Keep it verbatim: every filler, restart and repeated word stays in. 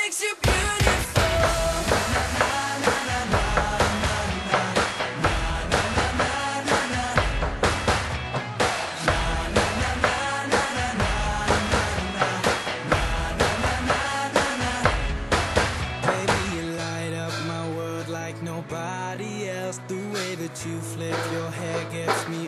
makes you beautiful. Baby, you light up my world like nobody else. The way that you flip your hair gets me